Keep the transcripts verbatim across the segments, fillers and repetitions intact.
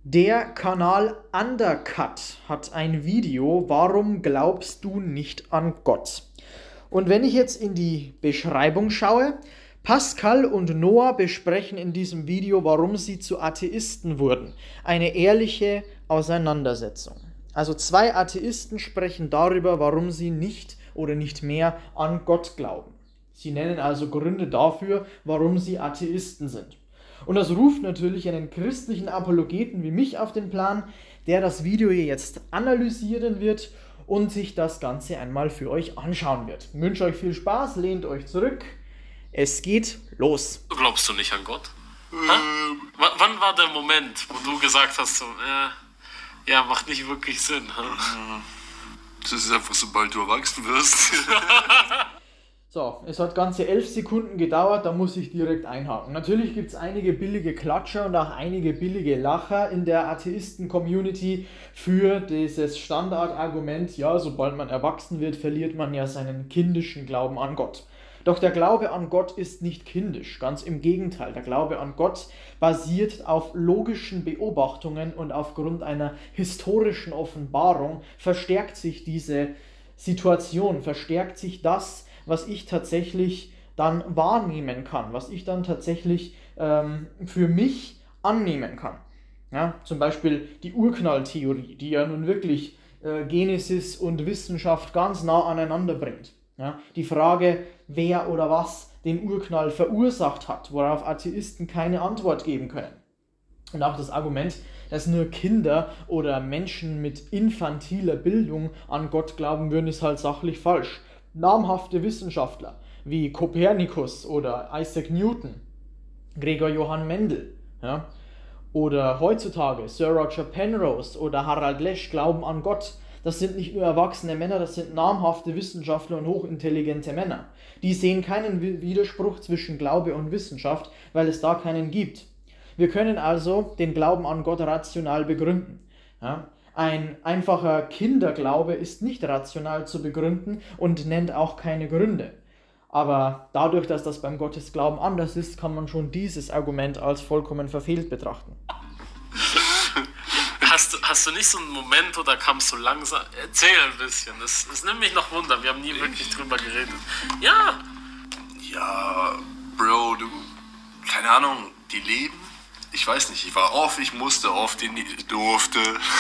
Der Kanal Undercut hat ein Video, warum glaubst du nicht an Gott? Und wenn ich jetzt in die Beschreibung schaue, Pascal und Noah besprechen in diesem Video, warum sie zu Atheisten wurden. Eine ehrliche Auseinandersetzung. Also zwei Atheisten sprechen darüber, warum sie nicht oder nicht mehr an Gott glauben. Sie nennen also Gründe dafür, warum sie Atheisten sind. Und das ruft natürlich einen christlichen Apologeten wie mich auf den Plan, der das Video hier jetzt analysieren wird und sich das Ganze einmal für euch anschauen wird. Ich wünsche euch viel Spaß, lehnt euch zurück. Es geht los. Glaubst du nicht an Gott? Ähm. W wann war der Moment, wo du gesagt hast, so, äh, ja, macht nicht wirklich Sinn? Ha? Das ist einfach, sobald du erwachsen wirst. So, es hat ganze elf Sekunden gedauert, da muss ich direkt einhaken. Natürlich gibt es einige billige Klatscher und auch einige billige Lacher in der Atheisten-Community für dieses Standardargument, ja, sobald man erwachsen wird, verliert man ja seinen kindischen Glauben an Gott. Doch der Glaube an Gott ist nicht kindisch, ganz im Gegenteil. Der Glaube an Gott basiert auf logischen Beobachtungen und aufgrund einer historischen Offenbarung verstärkt sich diese Situation, verstärkt sich das, was ich tatsächlich dann wahrnehmen kann, was ich dann tatsächlich ähm, für mich annehmen kann. Ja, zum Beispiel die Urknalltheorie, die ja nun wirklich äh, Genesis und Wissenschaft ganz nah aneinander bringt. Ja, die Frage, wer oder was den Urknall verursacht hat, worauf Atheisten keine Antwort geben können. Und auch das Argument, dass nur Kinder oder Menschen mit infantiler Bildung an Gott glauben würden, ist halt sachlich falsch. Namhafte Wissenschaftler wie Kopernikus oder Isaac Newton, Gregor Johann Mendel, ja, oder heutzutage Sir Roger Penrose oder Harald Lesch glauben an Gott. Das sind nicht nur erwachsene Männer, das sind namhafte Wissenschaftler und hochintelligente Männer. Die sehen keinen Widerspruch zwischen Glaube und Wissenschaft, weil es da keinen gibt. Wir können also den Glauben an Gott rational begründen. Ja? Ein einfacher Kinderglaube ist nicht rational zu begründen und nennt auch keine Gründe. Aber dadurch, dass das beim Gottesglauben anders ist, kann man schon dieses Argument als vollkommen verfehlt betrachten. Hast du, hast du nicht so einen Moment oder kamst du langsam? Erzähl ein bisschen. Es, es nimmt mich noch Wunder. Wir haben nie wirklich drüber geredet. Ja. Ja, Bro, du, keine Ahnung, die leben. Ich weiß nicht, ich war oft, ich musste oft, in die, durfte.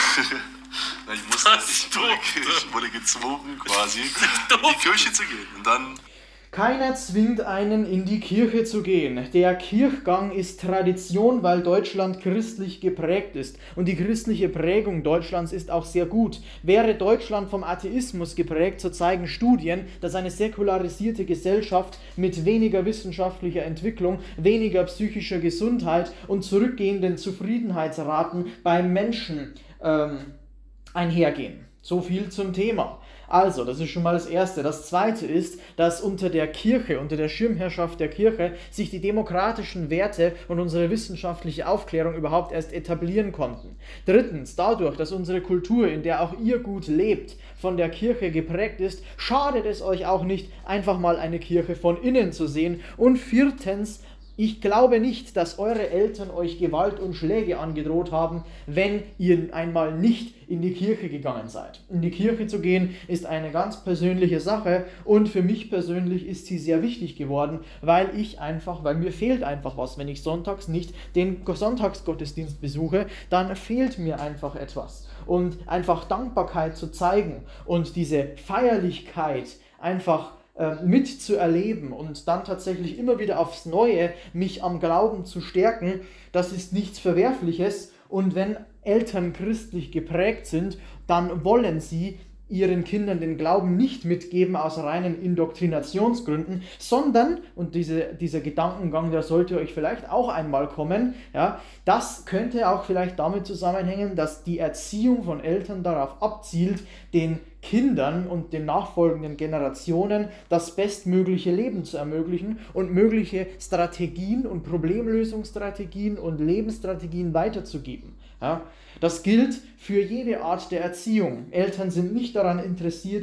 ich musste, ich, ich, wurde, ich wurde gezwungen, quasi in die Kirche zu gehen. Und dann... Keiner zwingt einen, in die Kirche zu gehen. Der Kirchgang ist Tradition, weil Deutschland christlich geprägt ist. Und die christliche Prägung Deutschlands ist auch sehr gut. Wäre Deutschland vom Atheismus geprägt, so zeigen Studien, dass eine säkularisierte Gesellschaft mit weniger wissenschaftlicher Entwicklung, weniger psychischer Gesundheit und zurückgehenden Zufriedenheitsraten beim Menschen ähm, einhergehen. So viel zum Thema. Also, das ist schon mal das Erste. Das Zweite ist, dass unter der Kirche, unter der Schirmherrschaft der Kirche, sich die demokratischen Werte und unsere wissenschaftliche Aufklärung überhaupt erst etablieren konnten. Drittens, dadurch, dass unsere Kultur, in der auch ihr gut lebt, von der Kirche geprägt ist, schadet es euch auch nicht, einfach mal eine Kirche von innen zu sehen. Und viertens, ich glaube nicht, dass eure Eltern euch Gewalt und Schläge angedroht haben, wenn ihr einmal nicht in die Kirche gegangen seid. In die Kirche zu gehen ist eine ganz persönliche Sache und für mich persönlich ist sie sehr wichtig geworden, weil ich einfach, weil mir fehlt einfach was. Wenn ich sonntags nicht den Sonntagsgottesdienst besuche, dann fehlt mir einfach etwas. Und einfach Dankbarkeit zu zeigen und diese Feierlichkeit einfach mitzuerleben und dann tatsächlich immer wieder aufs Neue mich am Glauben zu stärken, das ist nichts Verwerfliches. Und wenn Eltern christlich geprägt sind, dann wollen sie ihren Kindern den Glauben nicht mitgeben aus reinen Indoktrinationsgründen, sondern, und diese, dieser Gedankengang, der sollte euch vielleicht auch einmal kommen, ja, das könnte auch vielleicht damit zusammenhängen, dass die Erziehung von Eltern darauf abzielt, den Kindern und den nachfolgenden Generationen das bestmögliche Leben zu ermöglichen und mögliche Strategien und Problemlösungsstrategien und Lebensstrategien weiterzugeben. Ja, das gilt für jede Art der Erziehung. Eltern sind nicht daran interessiert,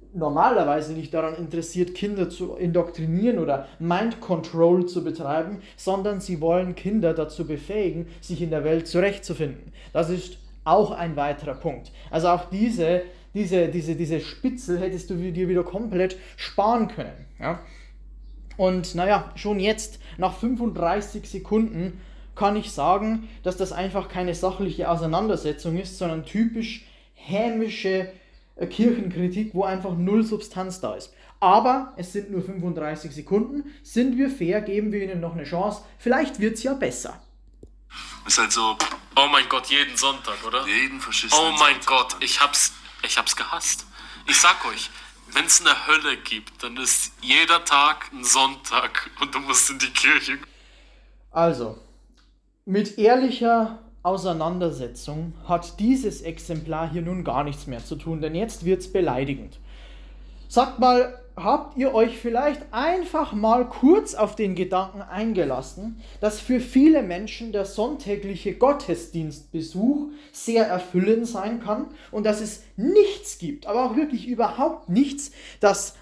normalerweise nicht daran interessiert, Kinder zu indoktrinieren oder Mind Control zu betreiben, sondern sie wollen Kinder dazu befähigen, sich in der Welt zurechtzufinden. Das ist auch ein weiterer Punkt. Also auch diese, diese, diese, diese Spitzel hättest du dir wieder komplett sparen können. Ja? Und naja, schon jetzt, nach fünfunddreißig Sekunden, kann ich sagen, dass das einfach keine sachliche Auseinandersetzung ist, sondern typisch hämische Kirchenkritik, wo einfach null Substanz da ist. Aber es sind nur fünfunddreißig Sekunden. Sind wir fair, geben wir ihnen noch eine Chance. Vielleicht wird es ja besser. Ist halt so. Oh mein Gott, jeden Sonntag, oder? Jeden verschissenen Oh mein Sonntag, Gott, Mann. ich hab's, ich hab's gehasst. Ich sag euch, wenn es eine Hölle gibt, dann ist jeder Tag ein Sonntag und du musst in die Kirche. Also, mit ehrlicher Auseinandersetzung hat dieses Exemplar hier nun gar nichts mehr zu tun, denn jetzt wird's beleidigend. Sagt mal, habt ihr euch vielleicht einfach mal kurz auf den Gedanken eingelassen, dass für viele Menschen der sonntägliche Gottesdienstbesuch sehr erfüllend sein kann und dass es nichts gibt, aber auch wirklich überhaupt nichts, das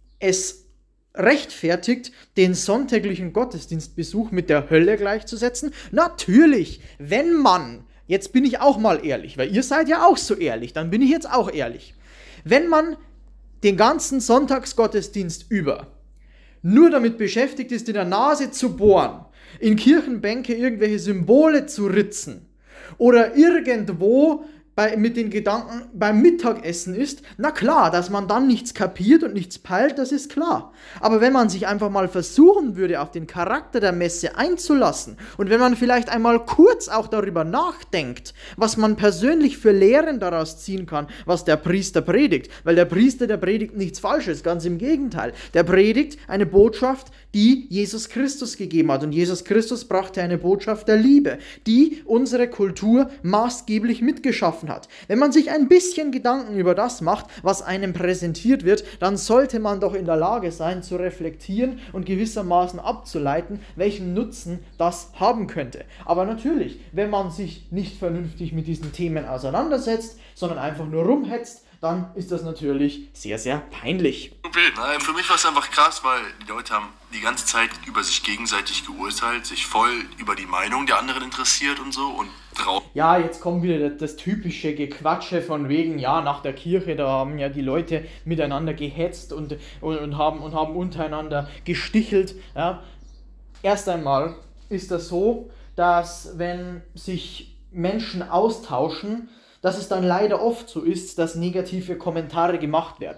es rechtfertigt, den sonntäglichen Gottesdienstbesuch mit der Hölle gleichzusetzen? Natürlich, wenn man, jetzt bin ich auch mal ehrlich, weil ihr seid ja auch so ehrlich, dann bin ich jetzt auch ehrlich, wenn man den ganzen Sonntagsgottesdienst über nur damit beschäftigt ist, in der Nase zu bohren, in Kirchenbänke irgendwelche Symbole zu ritzen oder irgendwo bei, mit den Gedanken beim Mittagessen ist, na klar, dass man dann nichts kapiert und nichts peilt, das ist klar. Aber wenn man sich einfach mal versuchen würde, auf den Charakter der Messe einzulassen und wenn man vielleicht einmal kurz auch darüber nachdenkt, was man persönlich für Lehren daraus ziehen kann, was der Priester predigt, weil der Priester, der predigt nichts Falsches, ganz im Gegenteil. Der predigt eine Botschaft, die Jesus Christus gegeben hat und Jesus Christus brachte eine Botschaft der Liebe, die unsere Kultur maßgeblich mitgeschaffen hat. Wenn man sich ein bisschen Gedanken über das macht, was einem präsentiert wird, dann sollte man doch in der Lage sein, zu reflektieren und gewissermaßen abzuleiten, welchen Nutzen das haben könnte. Aber natürlich, wenn man sich nicht vernünftig mit diesen Themen auseinandersetzt, sondern einfach nur rumhetzt, dann ist das natürlich sehr, sehr peinlich. Nein, für mich war es einfach krass, weil die Leute haben die ganze Zeit über sich gegenseitig geurteilt, sich voll über die Meinung der anderen interessiert und so und drauf. Ja, jetzt kommt wieder das, das typische Gequatsche von wegen, ja, nach der Kirche, da haben ja die Leute miteinander gehetzt und, und, und, haben, und haben untereinander gestichelt. Ja. Erst einmal ist das so, dass wenn sich Menschen austauschen, dass es dann leider oft so ist, dass negative Kommentare gemacht werden.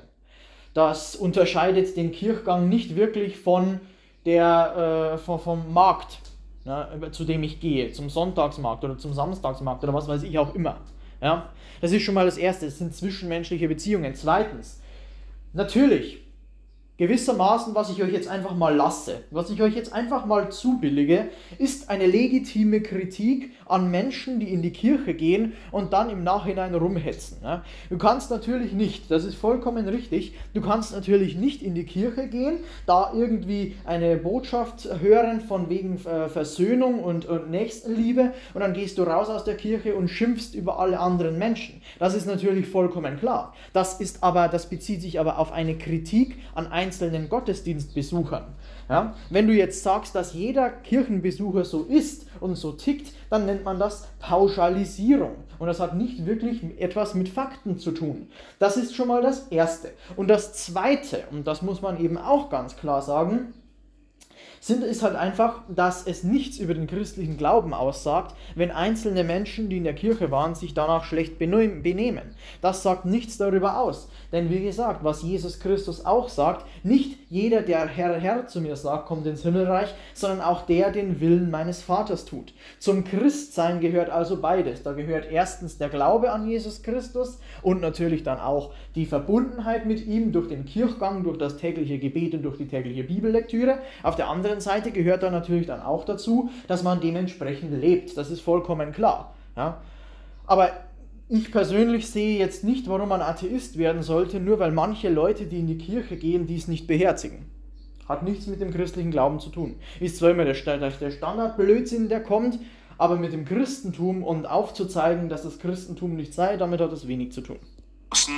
Das unterscheidet den Kirchgang nicht wirklich von der, äh, von, vom Markt, ne, zu dem ich gehe, zum Sonntagsmarkt oder zum Samstagsmarkt oder was weiß ich auch immer. Ja? Das ist schon mal das Erste, das sind zwischenmenschliche Beziehungen. Zweitens, natürlich, gewissermaßen, was ich euch jetzt einfach mal lasse, was ich euch jetzt einfach mal zubillige, ist eine legitime Kritik an Menschen, die in die Kirche gehen und dann im Nachhinein rumhetzen. Ne? Du kannst natürlich nicht, das ist vollkommen richtig, du kannst natürlich nicht in die Kirche gehen, da irgendwie eine Botschaft hören von wegen äh, Versöhnung und, und Nächstenliebe und dann gehst du raus aus der Kirche und schimpfst über alle anderen Menschen. Das ist natürlich vollkommen klar. Das ist aber, das bezieht sich aber auf eine Kritik an einzelnen Gottesdienstbesuchern. Ja? Wenn du jetzt sagst, dass jeder Kirchenbesucher so ist und so tickt, dann nennt man das Pauschalisierung. Und das hat nicht wirklich etwas mit Fakten zu tun. Das ist schon mal das Erste. Und das Zweite, und das muss man eben auch ganz klar sagen, sind, ist halt einfach, dass es nichts über den christlichen Glauben aussagt, wenn einzelne Menschen, die in der Kirche waren, sich danach schlecht benehmen. Das sagt nichts darüber aus. Denn wie gesagt, was Jesus Christus auch sagt, nicht jeder, der Herr, Herr zu mir sagt, kommt ins Himmelreich, sondern auch der den Willen meines Vaters tut. Zum Christsein gehört also beides. Da gehört erstens der Glaube an Jesus Christus und natürlich dann auch die Verbundenheit mit ihm durch den Kirchgang, durch das tägliche Gebet und durch die tägliche Bibellektüre. Auf der anderen Seite gehört da natürlich dann auch dazu, dass man dementsprechend lebt. Das ist vollkommen klar. Ja? Aber ich persönlich sehe jetzt nicht, warum man Atheist werden sollte, nur weil manche Leute, die in die Kirche gehen, dies nicht beherzigen. Hat nichts mit dem christlichen Glauben zu tun. Ist zwar immer der, der Standardblödsinn, der kommt, aber mit dem Christentum und aufzuzeigen, dass das Christentum nicht sei, damit hat es wenig zu tun.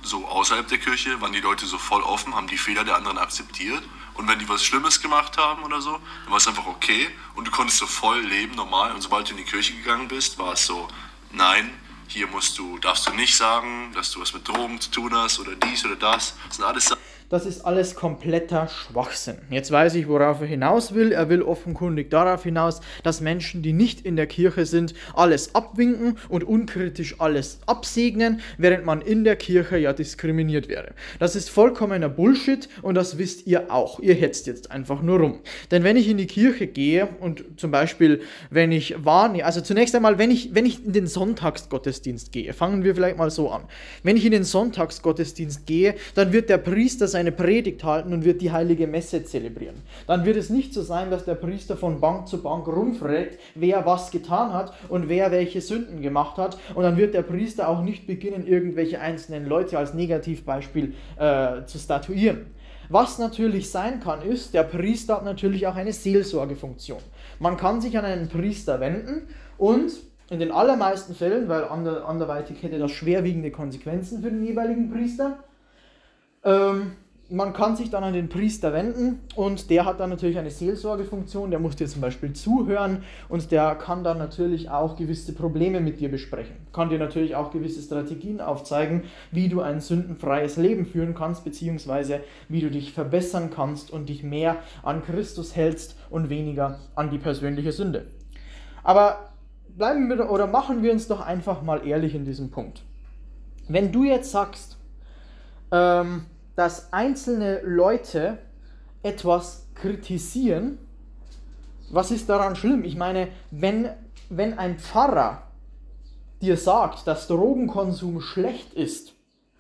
so außerhalb der Kirche, waren die Leute so voll offen, haben die Fehler der anderen akzeptiert. Und wenn die was Schlimmes gemacht haben oder so, dann war es einfach okay. Und du konntest so voll leben, normal. Und sobald du in die Kirche gegangen bist, war es so, nein, hier musst du, darfst du nicht sagen, dass du was mit Drogen zu tun hast oder dies oder das. Das sind alles Sachen. Das ist alles kompletter Schwachsinn. Jetzt weiß ich, worauf er hinaus will. Er will offenkundig darauf hinaus, dass Menschen, die nicht in der Kirche sind, alles abwinken und unkritisch alles absegnen, während man in der Kirche ja diskriminiert wäre. Das ist vollkommener Bullshit und das wisst ihr auch. Ihr hetzt jetzt einfach nur rum. Denn wenn ich in die Kirche gehe und zum Beispiel, wenn ich wahrnehme, also zunächst einmal, wenn ich, wenn ich in den Sonntagsgottesdienst gehe, fangen wir vielleicht mal so an. Wenn ich in den Sonntagsgottesdienst gehe, dann wird der Priester sein eine Predigt halten und wird die heilige Messe zelebrieren. Dann wird es nicht so sein, dass der Priester von Bank zu Bank rumfragt, wer was getan hat und wer welche Sünden gemacht hat. Und dann wird der Priester auch nicht beginnen, irgendwelche einzelnen Leute als Negativbeispiel äh, zu statuieren. Was natürlich sein kann, ist, der Priester hat natürlich auch eine Seelsorgefunktion. Man kann sich an einen Priester wenden und in den allermeisten Fällen, weil ander, anderweitig hätte das schwerwiegende Konsequenzen für den jeweiligen Priester, ähm, man kann sich dann an den Priester wenden und der hat dann natürlich eine Seelsorgefunktion, der muss dir zum Beispiel zuhören und der kann dann natürlich auch gewisse Probleme mit dir besprechen. Kann dir natürlich auch gewisse Strategien aufzeigen, wie du ein sündenfreies Leben führen kannst, beziehungsweise wie du dich verbessern kannst und dich mehr an Christus hältst und weniger an die persönliche Sünde. Aber bleiben wir oder machen wir uns doch einfach mal ehrlich in diesem Punkt. Wenn du jetzt sagst, ähm, dass einzelne Leute etwas kritisieren, was ist daran schlimm? Ich meine, wenn, wenn ein Pfarrer dir sagt, dass Drogenkonsum schlecht ist,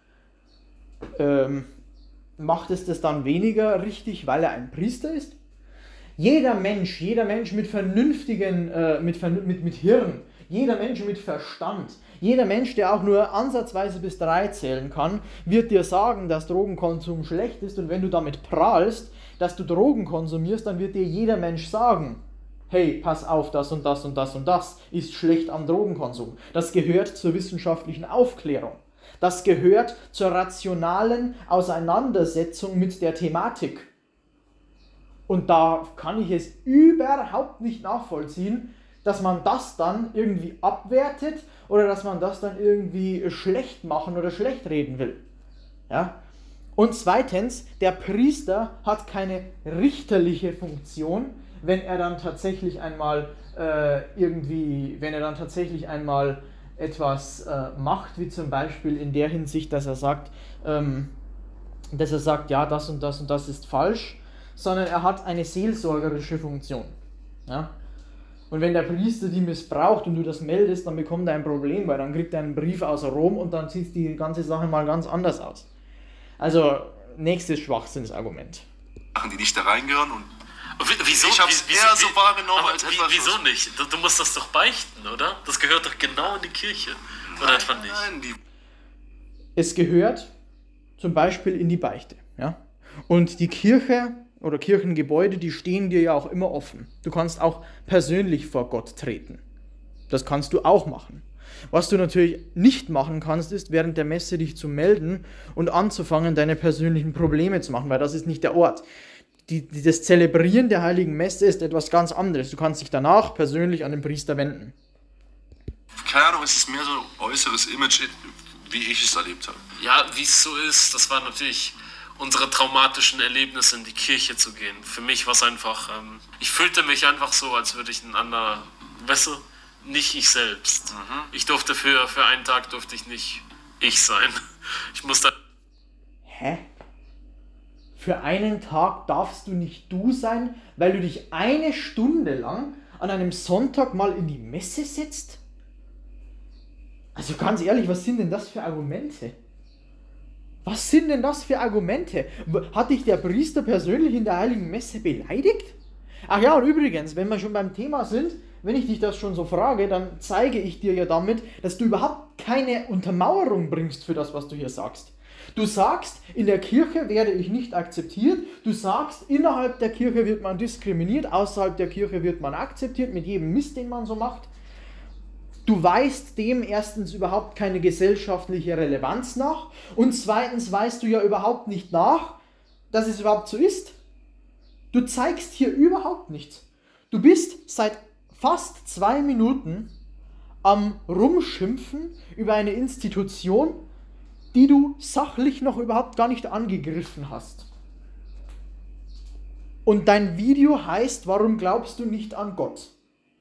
ähm, macht es das dann weniger richtig, weil er ein Priester ist? Jeder Mensch, jeder Mensch mit vernünftigen, äh, mit, mit, mit Hirn, jeder Mensch mit Verstand, jeder Mensch, der auch nur ansatzweise bis drei zählen kann, wird dir sagen, dass Drogenkonsum schlecht ist. Und wenn du damit prahlst, dass du Drogen konsumierst, dann wird dir jeder Mensch sagen, hey, pass auf, das und das und das und das ist schlecht am Drogenkonsum. Das gehört zur wissenschaftlichen Aufklärung. Das gehört zur rationalen Auseinandersetzung mit der Thematik. Und da kann ich es überhaupt nicht nachvollziehen, dass man das dann irgendwie abwertet oder dass man das dann irgendwie schlecht machen oder schlecht reden will. Ja? Und zweitens, der Priester hat keine richterliche Funktion, wenn er dann tatsächlich einmal äh, irgendwie, wenn er dann tatsächlich einmal etwas äh, macht, wie zum Beispiel in der Hinsicht, dass er sagt, ähm, dass er sagt, ja, das und das und das ist falsch, sondern er hat eine seelsorgerische Funktion. Ja? Und wenn der Priester die missbraucht und du das meldest, dann bekommt er ein Problem, weil dann kriegt er einen Brief aus Rom und dann sieht die ganze Sache mal ganz anders aus. Also, nächstes Schwachsinnsargument. Sachen, die nicht da reingehören und Wieso? ich hab's wie, eher wie, so wahrgenommen aber als wie, etwas... Wieso nicht? Du, du musst das doch beichten, oder? Das gehört doch genau in die Kirche. Oder etwa nicht? Nein, die... Es gehört zum Beispiel in die Beichte. Ja? Und die Kirche oder Kirchengebäude, die stehen dir ja auch immer offen. Du kannst auch persönlich vor Gott treten. Das kannst du auch machen. Was du natürlich nicht machen kannst, ist, während der Messe dich zu melden und anzufangen, deine persönlichen Probleme zu machen, weil das ist nicht der Ort. Die, die, das Zelebrieren der Heiligen Messe ist etwas ganz anderes. Du kannst dich danach persönlich an den Priester wenden. Keine Ahnung, es ist mehr so ein äußeres Image, wie ich es erlebt habe. Ja, wie es so ist, das war natürlich unsere traumatischen Erlebnisse, in die Kirche zu gehen. Für mich war es einfach, ähm, ich fühlte mich einfach so, als würde ich ein anderer, weißt du, nicht ich selbst. Mhm. Ich durfte für, für einen Tag durfte ich nicht ich sein. Ich musste... Hä? Für einen Tag darfst du nicht du sein, weil du dich eine Stunde lang an einem Sonntag mal in die Messe setzt? Also ganz ehrlich, was sind denn das für Argumente? Was sind denn das für Argumente? Hat dich der Priester persönlich in der Heiligen Messe beleidigt? Ach ja, und übrigens, wenn wir schon beim Thema sind, wenn ich dich das schon so frage, dann zeige ich dir ja damit, dass du überhaupt keine Untermauerung bringst für das, was du hier sagst. Du sagst, in der Kirche werde ich nicht akzeptiert. Du sagst, innerhalb der Kirche wird man diskriminiert, außerhalb der Kirche wird man akzeptiert, mit jedem Mist, den man so macht. Du weist dem erstens überhaupt keine gesellschaftliche Relevanz nach und zweitens weist du ja überhaupt nicht nach, dass es überhaupt so ist. Du zeigst hier überhaupt nichts. Du bist seit fast zwei Minuten am Rumschimpfen über eine Institution, die du sachlich noch überhaupt gar nicht angegriffen hast. Und dein Video heißt, warum glaubst du nicht an Gott?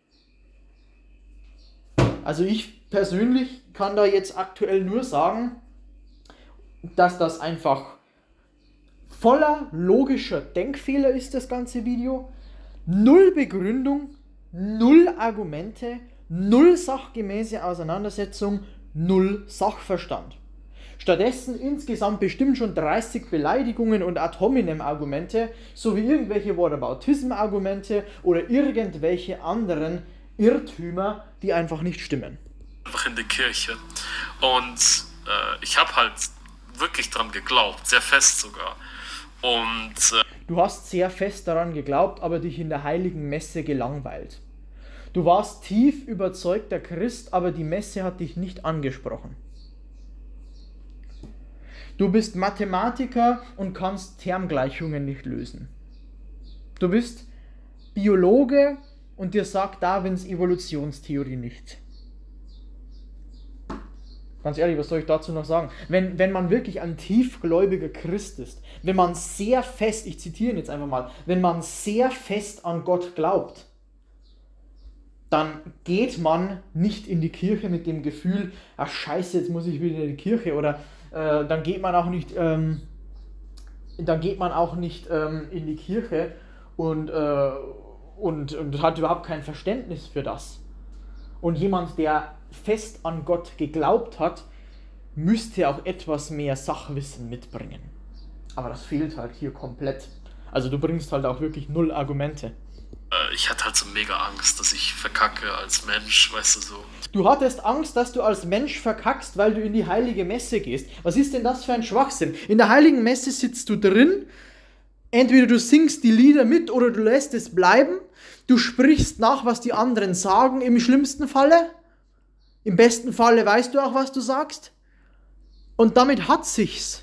Also ich persönlich kann da jetzt aktuell nur sagen, dass das einfach voller logischer Denkfehler ist, das ganze Video. Null Begründung, null Argumente, null sachgemäße Auseinandersetzung, null Sachverstand. Stattdessen insgesamt bestimmt schon dreißig Beleidigungen und ad hominem Argumente sowie irgendwelche Whataboutism-Argumente oder irgendwelche anderen Irrtümer, die einfach nicht stimmen. Einfach in der Kirche. Und äh, ich habe halt wirklich dran geglaubt, sehr fest sogar. Und äh, du hast sehr fest daran geglaubt, aber dich in der heiligen Messe gelangweilt. Du warst tief überzeugter Christ, aber die Messe hat dich nicht angesprochen. Du bist Mathematiker und kannst Termgleichungen nicht lösen. Du bist Biologe und dir sagt Darwins Evolutionstheorie nicht. Ganz ehrlich, was soll ich dazu noch sagen? Wenn, wenn man wirklich ein tiefgläubiger Christ ist, wenn man sehr fest, ich zitiere ihn jetzt einfach mal, wenn man sehr fest an Gott glaubt, dann geht man nicht in die Kirche mit dem Gefühl, ach scheiße, jetzt muss ich wieder in die Kirche, oder äh, dann geht man auch nicht, ähm, dann geht man auch nicht ähm, in die Kirche und, äh, und, und hat überhaupt kein Verständnis für das. Und jemand, der fest an Gott geglaubt hat, müsste auch etwas mehr Sachwissen mitbringen. Aber das fehlt halt hier komplett. Also du bringst halt auch wirklich null Argumente. Ich hatte halt so mega Angst, dass ich verkacke als Mensch, weißt du so. Du hattest Angst, dass du als Mensch verkackst, weil du in die heilige Messe gehst. Was ist denn das für ein Schwachsinn? In der heiligen Messe sitzt du drin, entweder du singst die Lieder mit oder du lässt es bleiben. Du sprichst nach, was die anderen sagen, im schlimmsten Falle. Im besten Falle weißt du auch, was du sagst. Und damit hat sich's.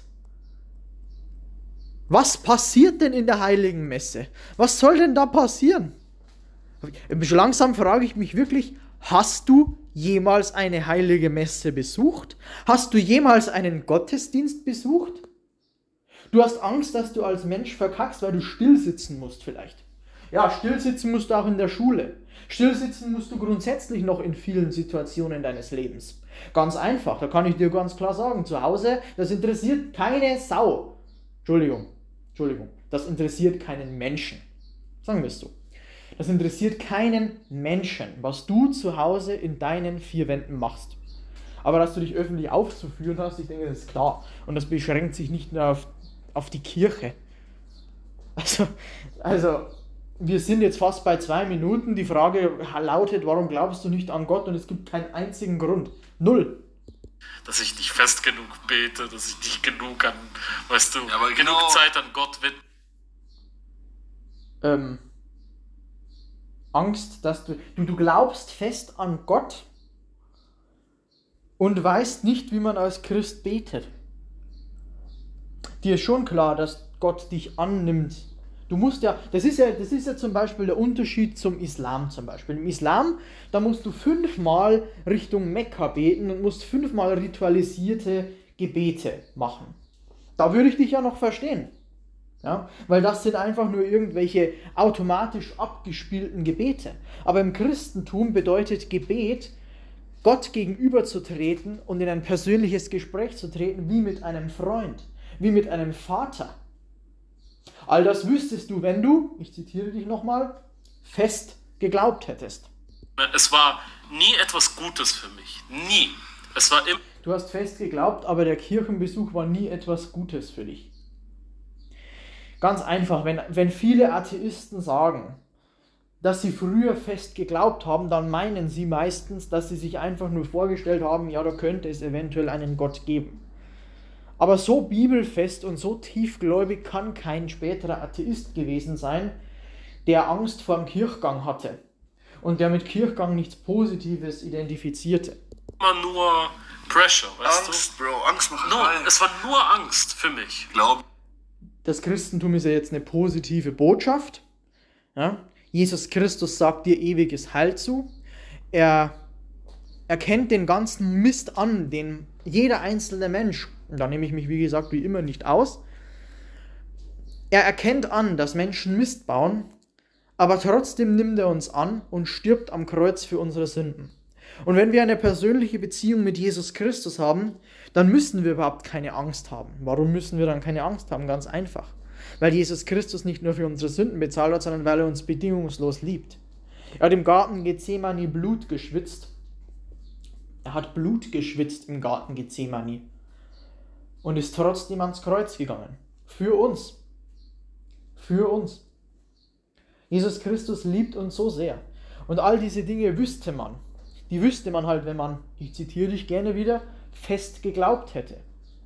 Was passiert denn in der heiligen Messe? Was soll denn da passieren? Schon langsam frage ich mich wirklich, hast du jemals eine heilige Messe besucht? Hast du jemals einen Gottesdienst besucht? Du hast Angst, dass du als Mensch verkackst, weil du still sitzen musst vielleicht. Ja, still sitzen musst du auch in der Schule. Still sitzen musst du grundsätzlich noch in vielen Situationen deines Lebens. Ganz einfach, da kann ich dir ganz klar sagen, zu Hause, das interessiert keine Sau. Entschuldigung, Entschuldigung, das interessiert keinen Menschen. Sagen wir es so. Das interessiert keinen Menschen, was du zu Hause in deinen vier Wänden machst. Aber dass du dich öffentlich aufzuführen hast, ich denke, das ist klar. Und das beschränkt sich nicht nur auf, auf die Kirche. Also, also, wir sind jetzt fast bei zwei Minuten. Die Frage lautet, warum glaubst du nicht an Gott? Und es gibt keinen einzigen Grund. Null. Dass ich nicht fest genug bete, dass ich nicht genug an, weißt du, ja, aber genug genau Zeit an Gott widme. Ähm, Angst, dass du, du, du glaubst fest an Gott und weißt nicht, wie man als Christ betet. Dir ist schon klar, dass Gott dich annimmt. Du musst ja, das ist ja, das ist ja zum Beispiel der Unterschied zum Islam zum Beispiel. Im Islam, da musst du fünfmal Richtung Mekka beten und musst fünfmal ritualisierte Gebete machen. Da würde ich dich ja noch verstehen. Ja, weil das sind einfach nur irgendwelche automatisch abgespielten Gebete. Aber im Christentum bedeutet Gebet, Gott gegenüberzutreten und in ein persönliches Gespräch zu treten, wie mit einem Freund, wie mit einem Vater. All das wüsstest du, wenn du, ich zitiere dich nochmal, fest geglaubt hättest. Es war nie etwas Gutes für mich. Nie. Es war immer... Du hast fest geglaubt, aber der Kirchenbesuch war nie etwas Gutes für dich. Ganz einfach, wenn, wenn viele Atheisten sagen, dass sie früher fest geglaubt haben, dann meinen sie meistens, dass sie sich einfach nur vorgestellt haben, ja, da könnte es eventuell einen Gott geben. Aber so bibelfest und so tiefgläubig kann kein späterer Atheist gewesen sein, der Angst vor dem Kirchgang hatte. und der mit Kirchgang nichts Positives identifizierte. Immer nur Pressure, weißt Angst, du? Bro, Angstmacherei. Nur, es war nur Angst für mich. Glauben. Das Christentum ist ja jetzt eine positive Botschaft. Ja? Jesus Christus sagt dir ewiges Heil zu. Er erkennt den ganzen Mist an, den jeder einzelne Mensch, und da nehme ich mich wie gesagt wie immer nicht aus, er erkennt an, dass Menschen Mist bauen, aber trotzdem nimmt er uns an und stirbt am Kreuz für unsere Sünden. Und wenn wir eine persönliche Beziehung mit Jesus Christus haben, dann müssen wir überhaupt keine Angst haben. Warum müssen wir dann keine Angst haben? Ganz einfach. Weil Jesus Christus nicht nur für unsere Sünden bezahlt hat, sondern weil er uns bedingungslos liebt. Er hat im Garten Gethsemane Blut geschwitzt. Er hat Blut geschwitzt im Garten Gethsemane und ist trotzdem ans Kreuz gegangen. Für uns. Für uns. Jesus Christus liebt uns so sehr. Und all diese Dinge wüsste man. Die wüsste man halt, wenn man, ich zitiere dich gerne wieder, fest geglaubt hätte.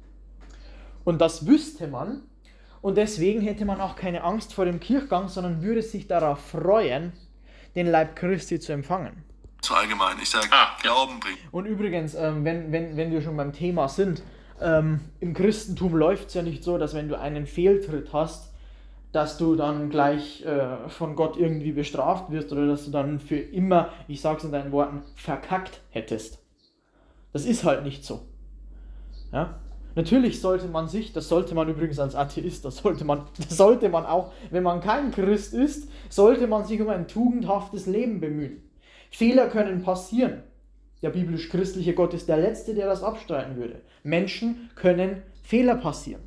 Und das wüsste man, und deswegen hätte man auch keine Angst vor dem Kirchgang, sondern würde sich darauf freuen, den Leib Christi zu empfangen. Zu allgemein, ich sage, Ah. Glauben bringt. Und übrigens, ähm, wenn, wenn, wenn wir schon beim Thema sind, ähm, im Christentum läuft es ja nicht so, dass wenn du einen Fehltritt hast, dass du dann gleich äh, von Gott irgendwie bestraft wirst oder dass du dann für immer, ich sage es in deinen Worten, verkackt hättest. Das ist halt nicht so. Ja? Natürlich sollte man sich, das sollte man übrigens als Atheist, das sollte man, das sollte man auch, wenn man kein Christ ist, sollte man sich um ein tugendhaftes Leben bemühen. Fehler können passieren. Der biblisch-christliche Gott ist der Letzte, der das abstreiten würde. Menschen können Fehler passieren.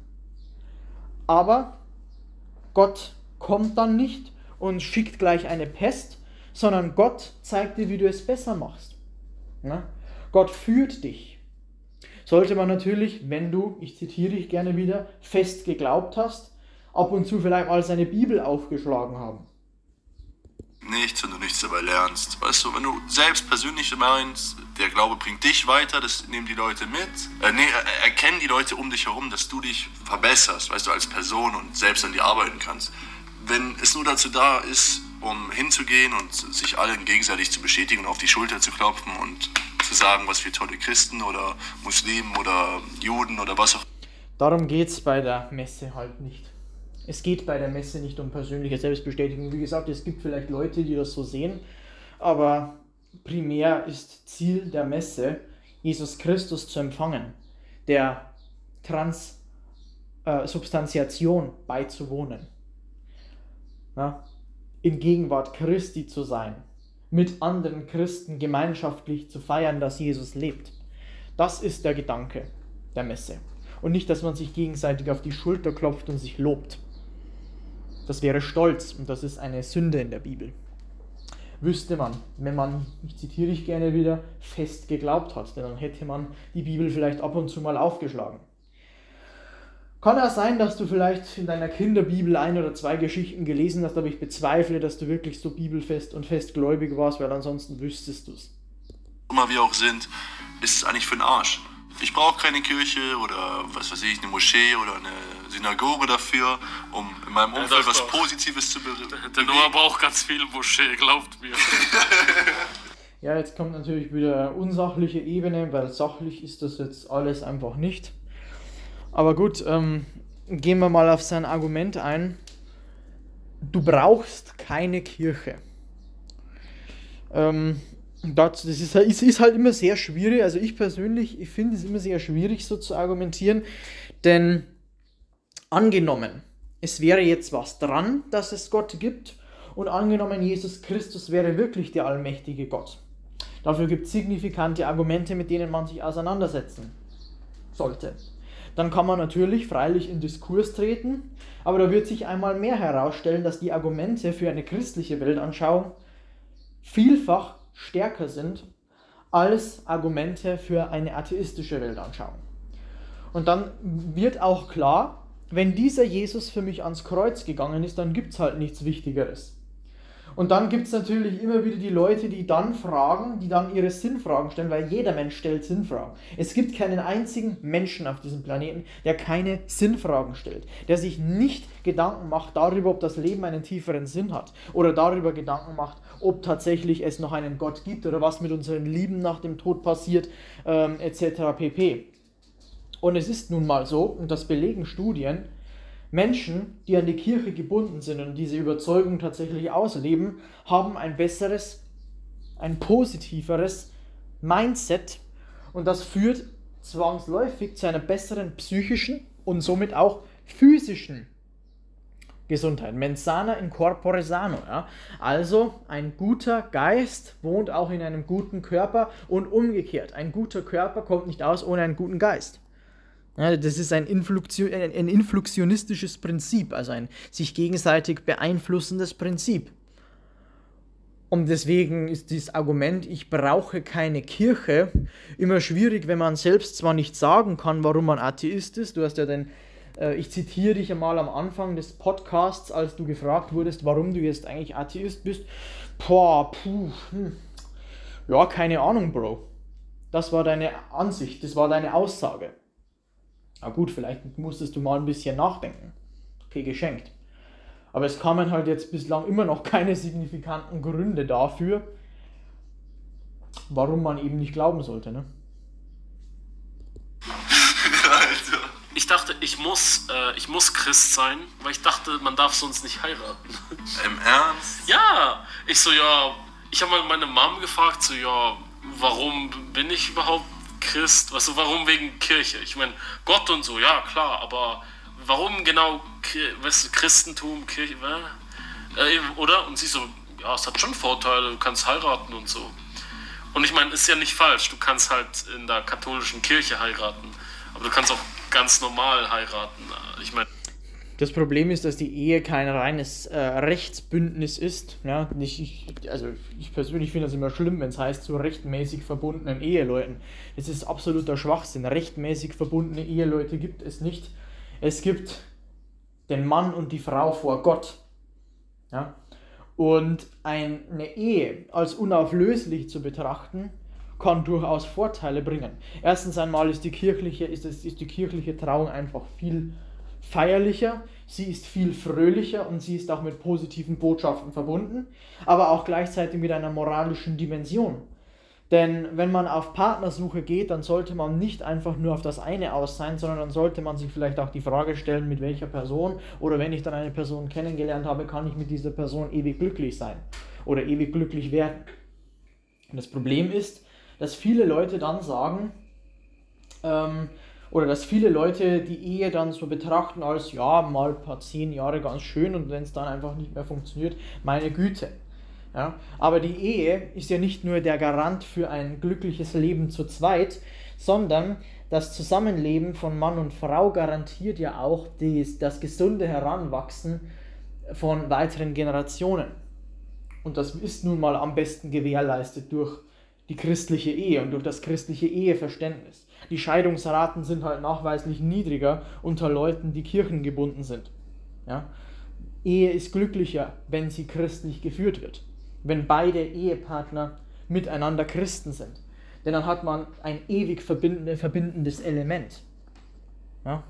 Aber Gott kommt dann nicht und schickt gleich eine Pest, sondern Gott zeigt dir, wie du es besser machst. Ja? Gott führt dich. Sollte man natürlich, wenn du, ich zitiere dich gerne wieder, fest geglaubt hast, ab und zu vielleicht mal seine Bibel aufgeschlagen haben. Nichts, wenn du nichts dabei lernst. Weißt du, wenn du selbst persönlich meinst, der Glaube bringt dich weiter, das nehmen die Leute mit. Äh, nee, äh, erkennen die Leute um dich herum, dass du dich verbesserst, weißt du, als Person und selbst an dir arbeiten kannst. Wenn es nur dazu da ist, um hinzugehen und sich allen gegenseitig zu bestätigen und auf die Schulter zu klopfen und zu sagen, was für tolle Christen oder Muslimen oder Juden oder was auch. Darum geht es bei der Messe halt nicht. Es geht bei der Messe nicht um persönliche Selbstbestätigung. Wie gesagt, es gibt vielleicht Leute, die das so sehen, aber primär ist Ziel der Messe, Jesus Christus zu empfangen, der Transsubstantiation äh, beizuwohnen, ja? In Gegenwart Christi zu sein, mit anderen Christen gemeinschaftlich zu feiern, dass Jesus lebt. Das ist der Gedanke der Messe. Und nicht, dass man sich gegenseitig auf die Schulter klopft und sich lobt. Das wäre Stolz und das ist eine Sünde in der Bibel. Wüsste man, wenn man, ich zitiere dich gerne wieder, fest geglaubt hat, denn dann hätte man die Bibel vielleicht ab und zu mal aufgeschlagen. Kann ja sein, dass du vielleicht in deiner Kinderbibel ein oder zwei Geschichten gelesen hast, aber ich bezweifle, dass du wirklich so bibelfest und festgläubig warst, weil ansonsten wüsstest du es. Immer wir auch sind, ist es eigentlich für den Arsch. Ich brauche keine Kirche oder was weiß ich, eine Moschee oder eine Synagoge dafür, um in meinem Umfeld Ja, was doch. Positives zu be Der Noah braucht ganz viel Moschee, glaubt mir. Ja, jetzt kommt natürlich wieder eine unsachliche Ebene, weil sachlich ist das jetzt alles einfach nicht. Aber gut, ähm, gehen wir mal auf sein Argument ein. Du brauchst keine Kirche. Ähm, das, das ist, ist, ist halt immer sehr schwierig. Also ich persönlich, ich finde es immer sehr schwierig, so zu argumentieren. Denn angenommen, es wäre jetzt was dran, dass es Gott gibt. Und angenommen, Jesus Christus wäre wirklich der allmächtige Gott. Dafür gibt es signifikante Argumente, mit denen man sich auseinandersetzen sollte. Dann kann man natürlich freilich in Diskurs treten, aber da wird sich einmal mehr herausstellen, dass die Argumente für eine christliche Weltanschauung vielfach stärker sind als Argumente für eine atheistische Weltanschauung. Und dann wird auch klar, wenn dieser Jesus für mich ans Kreuz gegangen ist, dann gibt es halt nichts Wichtigeres. Und dann gibt es natürlich immer wieder die Leute, die dann fragen, die dann ihre Sinnfragen stellen, weil jeder Mensch stellt Sinnfragen. Es gibt keinen einzigen Menschen auf diesem Planeten, der keine Sinnfragen stellt, der sich nicht Gedanken macht darüber, ob das Leben einen tieferen Sinn hat oder darüber Gedanken macht, ob tatsächlich es noch einen Gott gibt oder was mit unseren Lieben nach dem Tod passiert, ähm, et cetera pp. Und es ist nun mal so, und das belegen Studien, Menschen, die an die Kirche gebunden sind und diese Überzeugung tatsächlich ausleben, haben ein besseres, ein positiveres Mindset und das führt zwangsläufig zu einer besseren psychischen und somit auch physischen Gesundheit. Mens sana in corpore sano. Ja? Also ein guter Geist wohnt auch in einem guten Körper und umgekehrt. Ein guter Körper kommt nicht aus ohne einen guten Geist. Ja, das ist ein, Influxio- ein influxionistisches Prinzip, also ein sich gegenseitig beeinflussendes Prinzip. Und deswegen ist dieses Argument, ich brauche keine Kirche, immer schwierig, wenn man selbst zwar nicht sagen kann, warum man Atheist ist. Du hast ja den, äh, ich zitiere dich einmal am Anfang des Podcasts, als du gefragt wurdest, warum du jetzt eigentlich Atheist bist. Boah, puh, hm. Ja, keine Ahnung, Bro. Das war deine Ansicht, das war deine Aussage. Na gut, vielleicht musstest du mal ein bisschen nachdenken. Okay, geschenkt. Aber es kamen halt jetzt bislang immer noch keine signifikanten Gründe dafür, warum man eben nicht glauben sollte, ne? Alter. Ich dachte, ich muss, äh, ich muss Christ sein, weil ich dachte, man darf sonst nicht heiraten. Im Ernst? Ja! Ich so, ja, ich habe mal meine Mom gefragt, so, ja, warum bin ich überhaupt Christ, weißt du, warum wegen Kirche? Ich meine, Gott und so, ja klar, aber warum genau, weißt du, Christentum, Kirche, äh, oder? Und sie so, ja, es hat schon Vorteile, du kannst heiraten und so. Und ich meine, ist ja nicht falsch, du kannst halt in der katholischen Kirche heiraten, aber du kannst auch ganz normal heiraten. Ich meine, das Problem ist, dass die Ehe kein reines äh, Rechtsbündnis ist. Ja, nicht, ich, also ich persönlich finde das immer schlimm, wenn es heißt, zu rechtmäßig verbundenen Eheleuten. Das ist absoluter Schwachsinn. Rechtmäßig verbundene Eheleute gibt es nicht. Es gibt den Mann und die Frau vor Gott. Ja? Und eine Ehe als unauflöslich zu betrachten, kann durchaus Vorteile bringen. Erstens einmal ist die kirchliche, ist es, ist die kirchliche Trauung einfach viel feierlicher, sie ist viel fröhlicher und sie ist auch mit positiven Botschaften verbunden, aber auch gleichzeitig mit einer moralischen Dimension. Denn wenn man auf Partnersuche geht, dann sollte man nicht einfach nur auf das eine aus sein, sondern dann sollte man sich vielleicht auch die Frage stellen, mit welcher Person oder wenn ich dann eine Person kennengelernt habe, kann ich mit dieser Person ewig glücklich sein oder ewig glücklich werden. Und das Problem ist, dass viele Leute dann sagen, ähm, oder dass viele Leute die Ehe dann so betrachten als, ja, mal ein paar zehn Jahre ganz schön und wenn es dann einfach nicht mehr funktioniert, meine Güte. Ja? Aber die Ehe ist ja nicht nur der Garant für ein glückliches Leben zu zweit, sondern das Zusammenleben von Mann und Frau garantiert ja auch die, das gesunde Heranwachsen von weiteren Generationen. Und das ist nun mal am besten gewährleistet durch die christliche Ehe und durch das christliche Eheverständnis. Die Scheidungsraten sind halt nachweislich niedriger unter Leuten, die kirchengebunden sind. Ja? Ehe ist glücklicher, wenn sie christlich geführt wird. Wenn beide Ehepartner miteinander Christen sind. Denn dann hat man ein ewig verbindendes Element. Ja?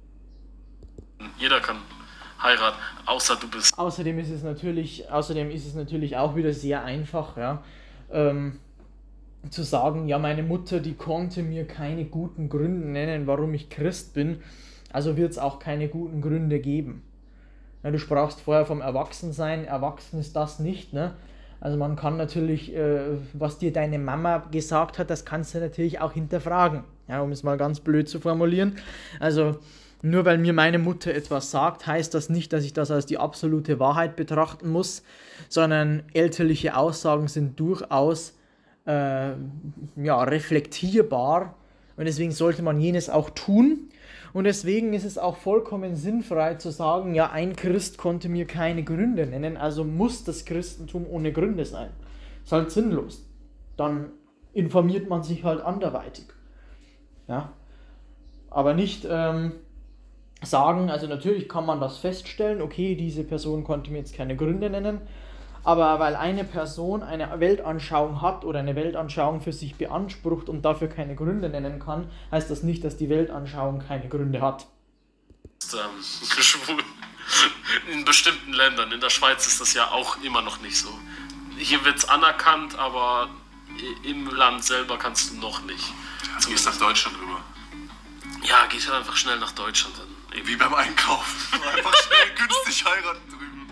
Jeder kann heiraten, außer du bist. Außerdem ist es natürlich, außerdem ist es natürlich auch wieder sehr einfach, ja, ähm, zu sagen, ja, meine Mutter, die konnte mir keine guten Gründe nennen, warum ich Christ bin, also wird es auch keine guten Gründe geben. Ja, du sprachst vorher vom Erwachsensein, erwachsen ist das nicht, ne? Also man kann natürlich, äh, was dir deine Mama gesagt hat, das kannst du natürlich auch hinterfragen, ja, um es mal ganz blöd zu formulieren. Also nur weil mir meine Mutter etwas sagt, heißt das nicht, dass ich das als die absolute Wahrheit betrachten muss, sondern elterliche Aussagen sind durchaus Äh, ja, reflektierbar und deswegen sollte man jenes auch tun und deswegen ist es auch vollkommen sinnfrei zu sagen, ja, ein Christ konnte mir keine Gründe nennen, also muss das Christentum ohne Gründe sein. Ist halt sinnlos. Dann informiert man sich halt anderweitig. Ja? Aber nicht ähm, sagen, also natürlich kann man das feststellen, okay, diese Person konnte mir jetzt keine Gründe nennen, Aber weil eine Person eine Weltanschauung hat oder eine Weltanschauung für sich beansprucht und dafür keine Gründe nennen kann, heißt das nicht, dass die Weltanschauung keine Gründe hat. Ähm, schwul. In bestimmten Ländern, in der Schweiz ist das ja auch immer noch nicht so. Hier wird es anerkannt, aber im Land selber kannst du noch nicht. Du gehst nach Deutschland rüber. Ja, geht halt einfach schnell nach Deutschland. Dann Wie beim Einkaufen. Einfach schnell günstig heiraten drüben.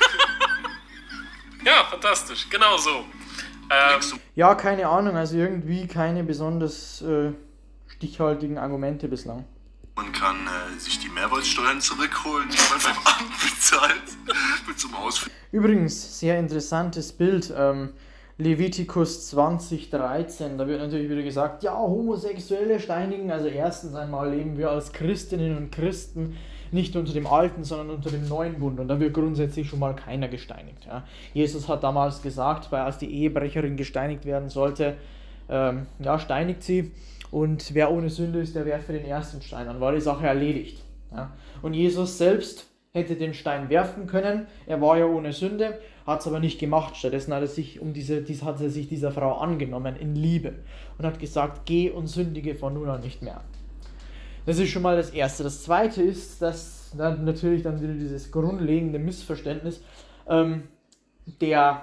Ja, fantastisch, genau so. Ähm, Ja, keine Ahnung, also irgendwie keine besonders äh, stichhaltigen Argumente bislang. Man kann äh, sich die Mehrwertsteuern zurückholen, die man beim Amt bezahlt. Mit so einem Ausflug. Übrigens, sehr interessantes Bild, ähm, Levitikus zwanzig dreizehn, da wird natürlich wieder gesagt, ja, Homosexuelle steinigen, also erstens einmal leben wir als Christinnen und Christen nicht unter dem alten, sondern unter dem neuen Bund und da wird grundsätzlich schon mal keiner gesteinigt. Ja. Jesus hat damals gesagt, weil als die Ehebrecherin gesteinigt werden sollte, ähm, ja, steinigt sie und wer ohne Sünde ist, der werfe den ersten Stein, dann war die Sache erledigt. Ja. Und Jesus selbst hätte den Stein werfen können, er war ja ohne Sünde, hat es aber nicht gemacht, stattdessen hat er sich um diese, dies hat er sich dieser Frau angenommen in Liebe und hat gesagt, geh und sündige von nun an nicht mehr. Das ist schon mal das Erste. Das Zweite ist, dass dann natürlich dann wieder dieses grundlegende Missverständnis, ähm, der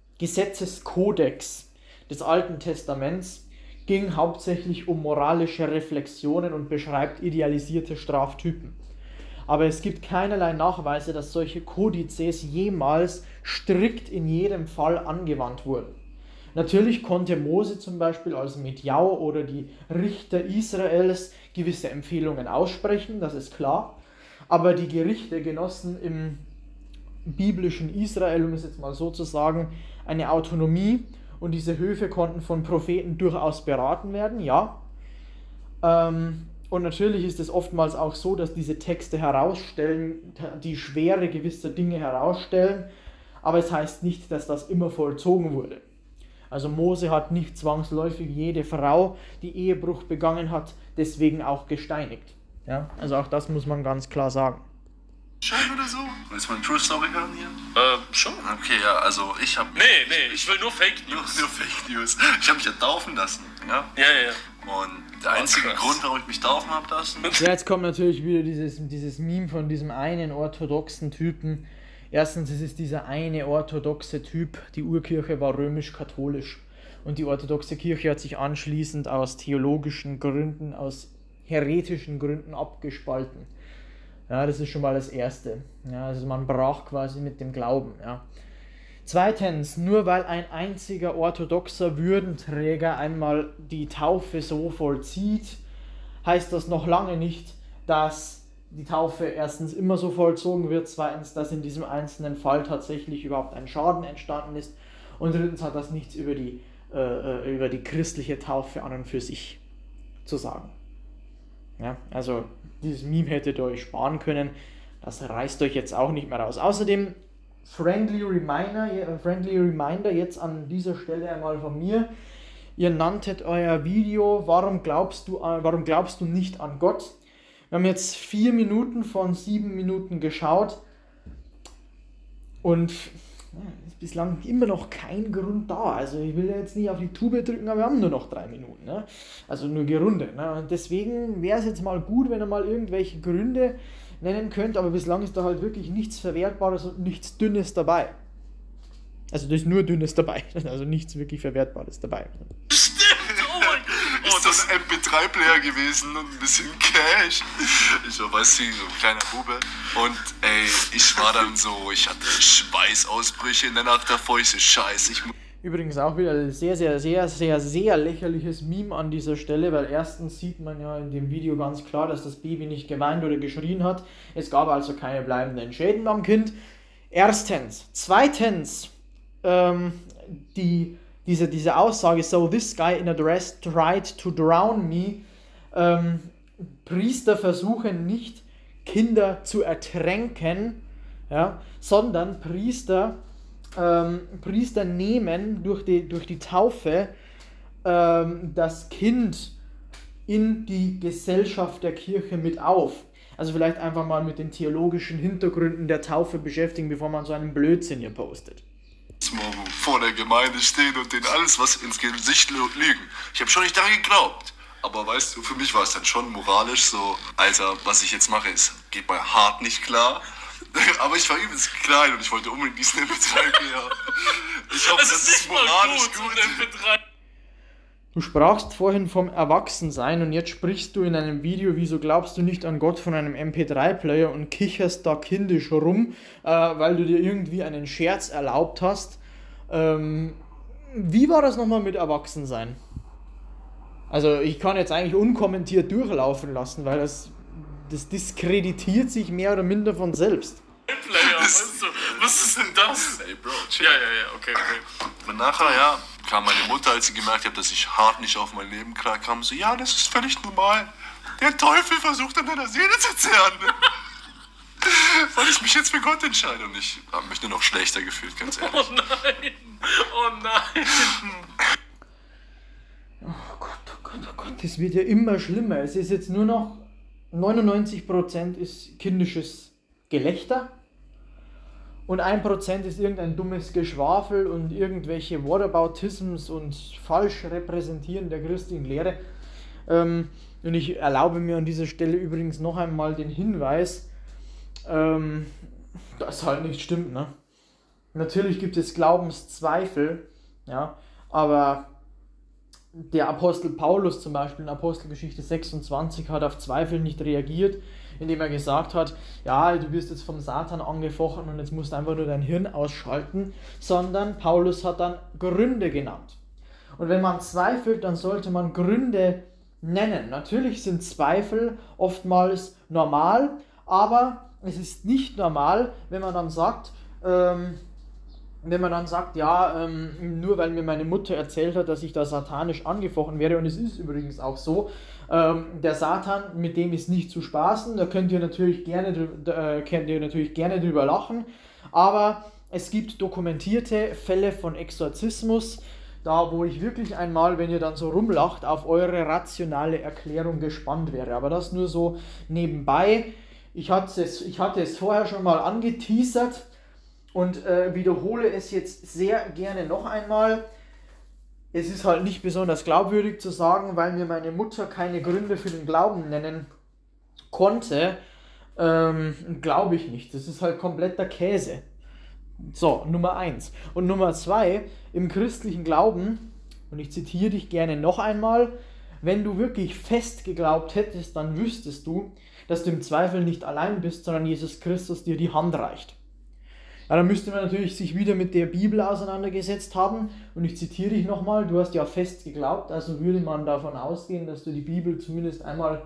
Gesetzeskodex des Alten Testaments ging hauptsächlich um moralische Reflexionen und beschreibt idealisierte Straftypen. Aber es gibt keinerlei Nachweise, dass solche Kodizes jemals strikt in jedem Fall angewandt wurden. Natürlich konnte Mose zum Beispiel als Medjau oder die Richter Israels gewisse Empfehlungen aussprechen, das ist klar. Aber die Gerichte genossen im biblischen Israel, um es jetzt mal so zu sagen, eine Autonomie und diese Höfe konnten von Propheten durchaus beraten werden, ja. Ähm, und natürlich ist es oftmals auch so, dass diese Texte herausstellen, die Schwere gewisser Dinge herausstellen, aber es heißt nicht, dass das immer vollzogen wurde. Also Mose hat nicht zwangsläufig jede Frau, die Ehebruch begangen hat, deswegen auch gesteinigt. Ja? Also auch das muss man ganz klar sagen. Schein oder so? Willst du mal eine True Story hören hier? äh, schon. Okay, ja, also ich habe... Nee, nee, ich will nur Fake Nur, News. nur Fake News. Ich habe mich ja taufen lassen, ja? Ja, ja, ja. Und der einzige krass. Grund, warum ich mich taufen habe lassen... Ja, jetzt kommt natürlich wieder dieses, dieses Meme von diesem einen orthodoxen Typen. Erstens ist es dieser eine orthodoxe Typ, die Urkirche war römisch-katholisch. Und die orthodoxe Kirche hat sich anschließend aus theologischen Gründen, aus heretischen Gründen abgespalten. Ja, das ist schon mal das Erste. Ja, also man brach quasi mit dem Glauben. Ja. Zweitens, nur weil ein einziger orthodoxer Würdenträger einmal die Taufe so vollzieht, heißt das noch lange nicht, dass die Taufe erstens immer so vollzogen wird, zweitens, dass in diesem einzelnen Fall tatsächlich überhaupt ein Schaden entstanden ist und drittens hat das nichts über die, äh, über die christliche Taufe an und für sich zu sagen. Ja, also dieses Meme hättet ihr euch sparen können, das reißt euch jetzt auch nicht mehr raus. Außerdem, friendly reminder, friendly reminder jetzt an dieser Stelle einmal von mir, ihr nanntet euer Video, warum glaubst du, warum glaubst du nicht an Gott? Wir haben jetzt vier Minuten von sieben Minuten geschaut und ja, ist bislang immer noch kein Grund da. Also ich will jetzt nicht auf die Tube drücken, aber wir haben nur noch drei Minuten. Ne? Also nur gerundet. Ne? Und deswegen wäre es jetzt mal gut, wenn ihr mal irgendwelche Gründe nennen könnt, aber bislang ist da halt wirklich nichts Verwertbares und nichts Dünnes dabei. Also da ist nur Dünnes dabei, also nichts wirklich Verwertbares dabei. Stimmt, oh mein Gott. Ist das ein M P drei Player gewesen und ein bisschen Cash. Ich war, weißt du, so ein kleiner Bube. Und ey, ich war dann so, ich hatte Schweißausbrüche in der Nacht davor. Ich so, scheiße, ich muss... Übrigens auch wieder ein sehr, sehr, sehr, sehr, sehr lächerliches Meme an dieser Stelle, weil erstens sieht man ja in dem Video ganz klar, dass das Baby nicht geweint oder geschrien hat. Es gab also keine bleibenden Schäden am Kind. Erstens. Zweitens, ähm, die, diese, diese Aussage, so this guy in a dress tried to drown me. Ähm, Priester versuchen nicht, Kinder zu ertränken, ja, sondern Priester... Ähm, Priester nehmen durch die, durch die Taufe ähm, das Kind in die Gesellschaft der Kirche mit auf. Also vielleicht einfach mal mit den theologischen Hintergründen der Taufe beschäftigen, bevor man so einen Blödsinn hier postet. morgen vor der Gemeinde stehen und denen alles was ins Gesicht lügen. Ich habe schon nicht daran geglaubt. Aber weißt du, für mich war es dann schon moralisch so, Alter, was ich jetzt mache, ist, geht mal hart nicht klar. Aber ich war übelst klein und ich wollte unbedingt diesen M P drei Player. Ich hoffe, das, das ist moralisch gut. gut. M P drei. Du sprachst vorhin vom Erwachsensein und jetzt sprichst du in einem Video, wieso glaubst du nicht an Gott, von einem M P drei Player und kicherst da kindisch rum, äh, weil du dir irgendwie einen Scherz erlaubt hast. Ähm, wie war das nochmal mit Erwachsensein? Also ich kann jetzt eigentlich unkommentiert durchlaufen lassen, weil das, das diskreditiert sich mehr oder minder von selbst. Player, weißt du, was ist denn das? Ey, Bro, chill. Ja, ja, ja, okay, okay. Und nachher, ja, kam meine Mutter, als sie gemerkt hat, dass ich hart nicht auf mein Leben klar kam, so, ja, das ist völlig normal. Der Teufel versucht an deiner Seele zu zehren. Weil ich mich jetzt für Gott entscheide und ich habe mich nur noch schlechter gefühlt, ganz ehrlich. Oh nein, oh nein. Oh Gott, oh Gott, oh Gott, das wird ja immer schlimmer. Es ist jetzt nur noch neunundneunzig Prozent ist kindisches Gelächter und ein Prozent ist irgendein dummes Geschwafel und irgendwelche Whataboutisms und falsch repräsentieren der christlichen Lehre. Ähm, und ich erlaube mir an dieser Stelle übrigens noch einmal den Hinweis, ähm, dass halt nicht stimmt, ne? Natürlich gibt es Glaubenszweifel, ja, aber der Apostel Paulus zum Beispiel in Apostelgeschichte sechsundzwanzig hat auf Zweifel nicht reagiert, indem er gesagt hat, ja, du wirst jetzt vom Satan angefochten und jetzt musst du einfach nur dein Hirn ausschalten, sondern Paulus hat dann Gründe genannt. Und wenn man zweifelt, dann sollte man Gründe nennen. Natürlich sind Zweifel oftmals normal, aber es ist nicht normal, wenn man dann sagt, ähm, wenn man dann sagt, ja, ähm, nur weil mir meine Mutter erzählt hat, dass ich da satanisch angefochten werde, und es ist übrigens auch so, ähm, der Satan, mit dem ist nicht zu spaßen, da könnt ihr natürlich gerne, äh, könnt ihr natürlich gerne drüber lachen, aber es gibt dokumentierte Fälle von Exorzismus, da wo ich wirklich einmal, wenn ihr dann so rumlacht, auf eure rationale Erklärung gespannt wäre, aber das nur so nebenbei. Ich hatte es, ich hatte es vorher schon mal angeteasert, und äh, wiederhole es jetzt sehr gerne noch einmal. Es ist halt nicht besonders glaubwürdig zu sagen, weil mir meine Mutter keine Gründe für den Glauben nennen konnte, ähm, glaube ich nicht. Das ist halt kompletter Käse. So, Nummer eins. Und Nummer zwei, im christlichen Glauben, und ich zitiere dich gerne noch einmal, wenn du wirklich fest geglaubt hättest, dann wüsstest du, dass du im Zweifel nicht allein bist, sondern Jesus Christus dir die Hand reicht. Ja, dann müsste man natürlich sich wieder mit der Bibel auseinandergesetzt haben, und ich zitiere dich nochmal, du hast ja fest geglaubt, also würde man davon ausgehen, dass du die Bibel zumindest einmal,